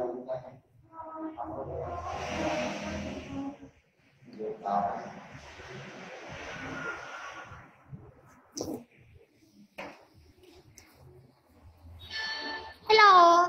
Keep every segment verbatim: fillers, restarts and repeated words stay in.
Hello.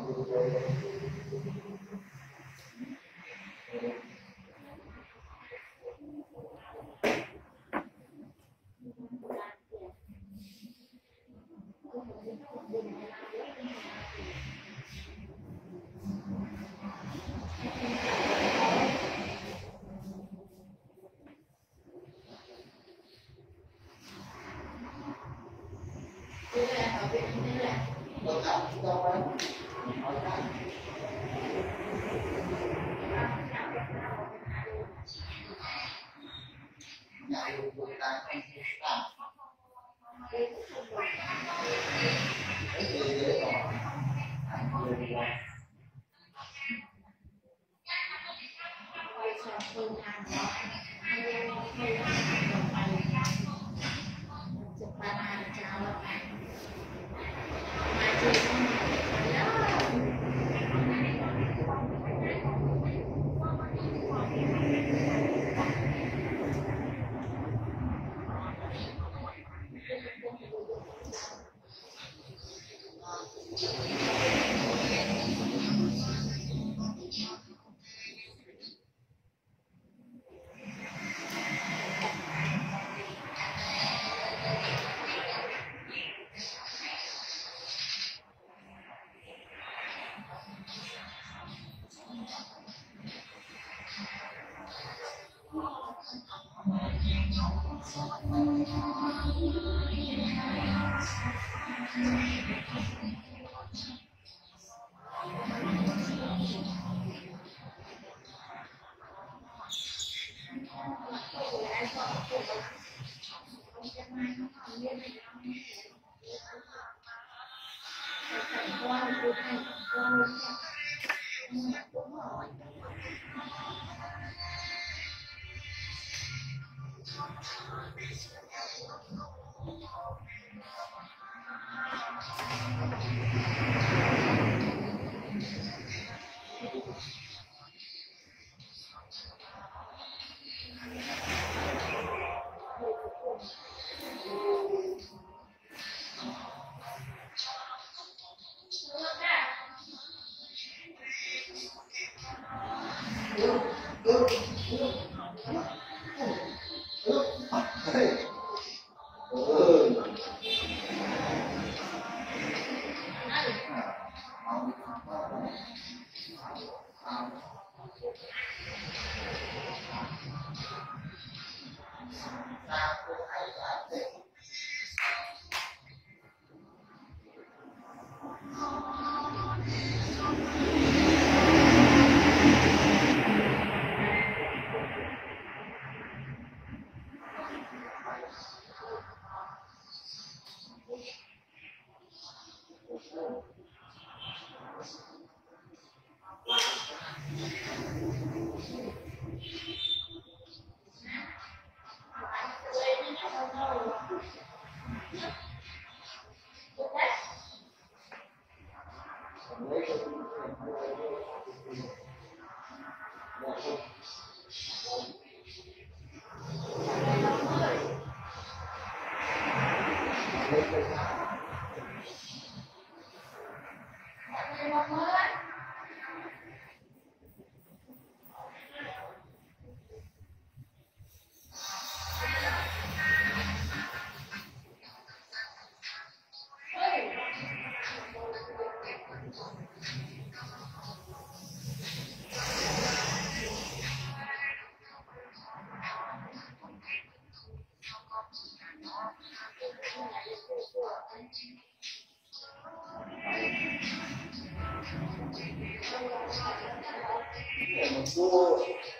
Xua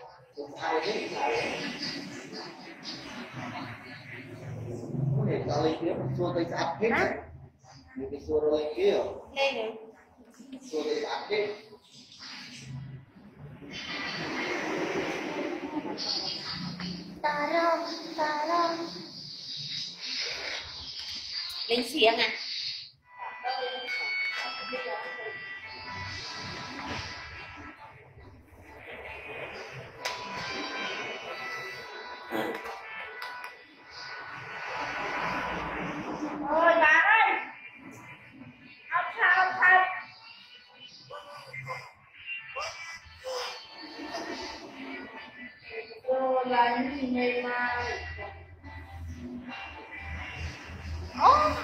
ai hết có thể ra lên kia xua tay áp hết đấy, những cái xua lên kia lên này xua tay áp hết. Tarong, tarong. Lên xiềng à? Ôi bà ơi, ông sao ông sao Ô,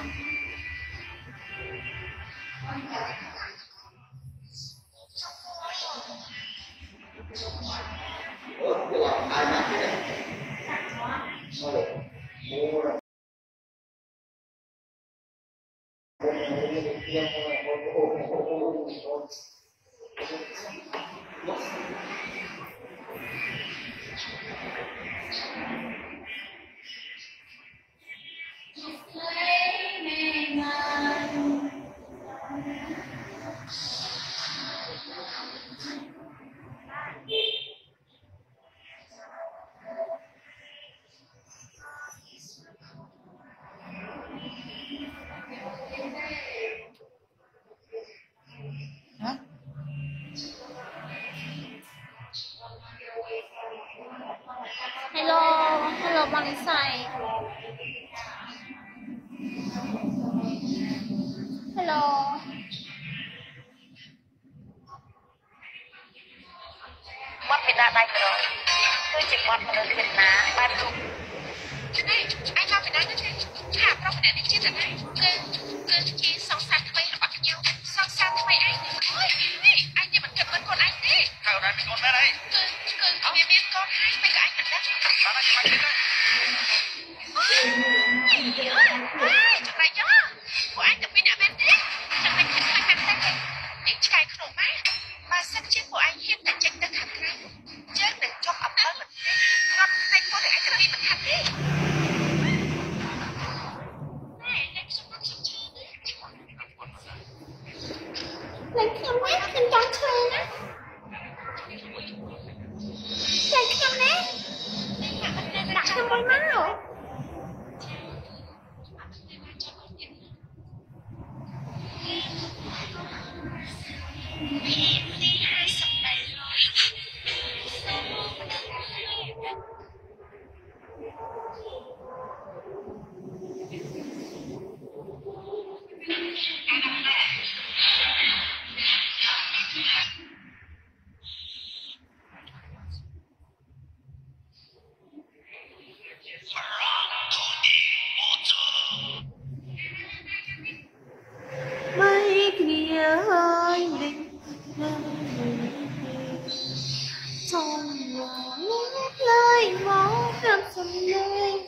Ủa, cái lọc ai nằm vậy đấy? Sao được? Mua rồi. hello, hello Manisai. Hello. Mất Việt Nam đây rồi. Tôi chỉ mất một người Việt Nam, ba mươi. Cái này, anh lo cái đó chứ. Hả, đâu phải để chia thật này. Cứ, cứ chia song sang thay là bắt nhau. Song sang thay anh. Ôi, anh thì vẫn cần vẫn con anh đi. Thảo này mình con ra đây. Cứ, cứ, có miếng miếng con hai, mấy cái anh vẫn đất. Đó là cái bánh đây. Ôi, ôi, chụp lại cho. Của anh tập viên đã bên đấy. Chụp lại khẩn khẩn khẩn khẩn khẩn. Những cái khổ má. Mà sắc chết của anh hiện tại tranh tân hẳn ra. Chết đừng cho ẩm ơn mình. Ngon anh có thể anh tập viên mình hẳn đi. Lấy khăn quá, khăn trắng trơn á. Lấy khăn đấy. Đặt khăn môi má rồi. Mấy kia ơi linh trong lòng lét lời máu cam sầm lên.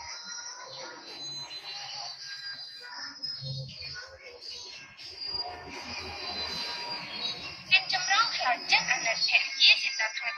Nên trong đó là chắc anh là kẻ giết thì ta thật.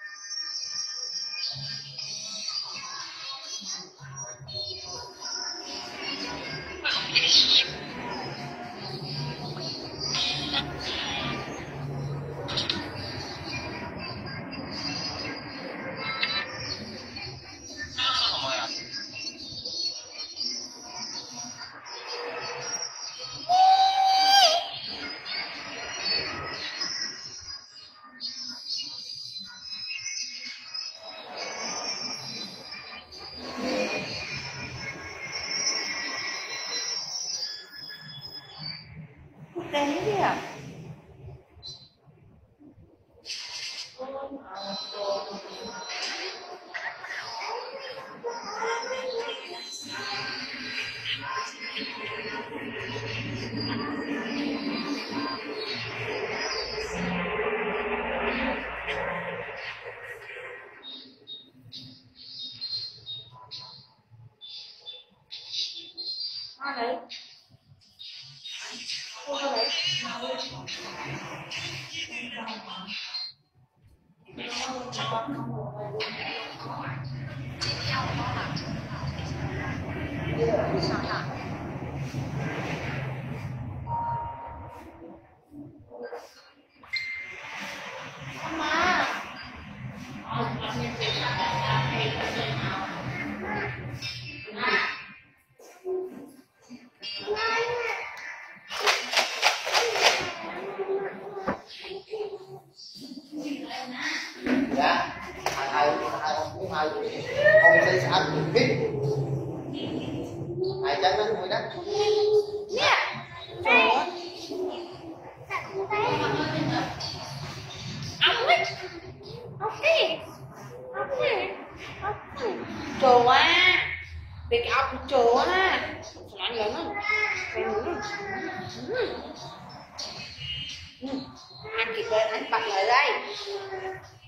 Đấy đi à? À đấy. Cô ra đấy. Dạ. bạn chớ ha nói lớn không ăn kịp rồi anh bạn lời đây